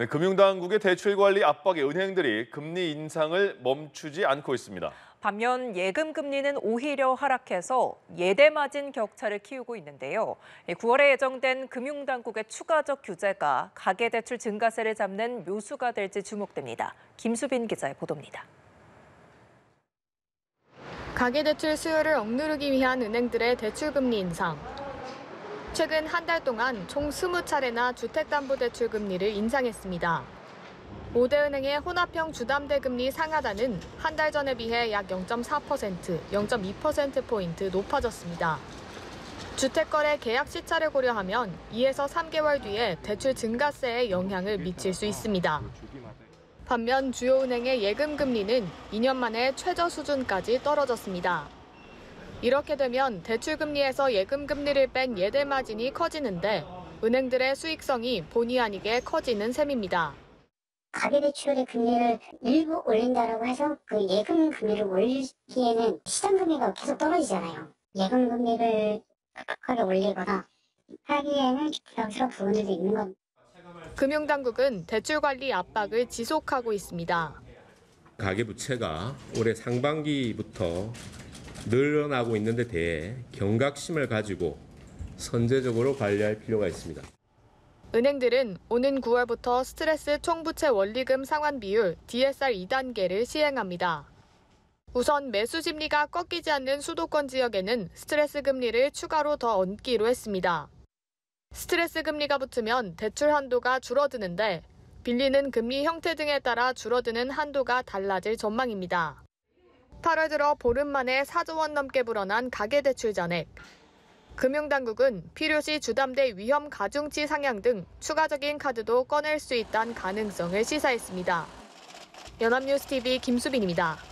네, 금융당국의 대출 관리 압박에 은행들이 금리 인상을 멈추지 않고 있습니다. 반면 예금 금리는 오히려 하락해서 예대 마진 격차를 키우고 있는데요. 9월에 예정된 금융당국의 추가적 규제가 가계대출 증가세를 잡는 묘수가 될지 주목됩니다. 김수빈 기자의 보도입니다. 가계대출 수요를 억누르기 위한 은행들의 대출금리 인상. 최근 한 달 동안 총 20차례나 주택담보대출 금리를 인상했습니다. 5대 은행의 혼합형 주담대금리 상하단은 한 달 전에 비해 약 0.4%, 0.2%포인트 높아졌습니다. 주택거래 계약 시차를 고려하면 2에서 3개월 뒤에 대출 증가세에 영향을 미칠 수 있습니다. 반면 주요 은행의 예금 금리는 2년 만에 최저 수준까지 떨어졌습니다. 이렇게 되면 대출 금리에서 예금 금리를 뺀 예대 마진이 커지는데 은행들의 수익성이 본의 아니게 커지는 셈입니다. 가계대출의 금리를 일부 올린다라고 해서 그 예금 금리를 올리기에는 시장 금리가 계속 떨어지잖아요. 예금 금리를 급하게 올리거나 하기에는 부담스러운 부분들도 있는 겁니다. 금융당국은 대출 관리 압박을 지속하고 있습니다. 가계부채가 올해 상반기부터 늘어나고 있는 데 대해 경각심을 가지고 선제적으로 관리할 필요가 있습니다. 은행들은 오는 9월부터 스트레스 총부채 원리금 상환 비율 DSR 2단계를 시행합니다. 우선 매수 심리가 꺾이지 않는 수도권 지역에는 스트레스 금리를 추가로 더 얹기로 했습니다. 스트레스 금리가 붙으면 대출 한도가 줄어드는데 빌리는 금리 형태 등에 따라 줄어드는 한도가 달라질 전망입니다. 8월 들어 보름 만에 4조 원 넘게 불어난 가계대출 잔액. 금융당국은 필요시 주담대 위험 가중치 상향 등 추가적인 카드도 꺼낼 수 있다는 가능성을 시사했습니다. 연합뉴스TV 김수빈입니다.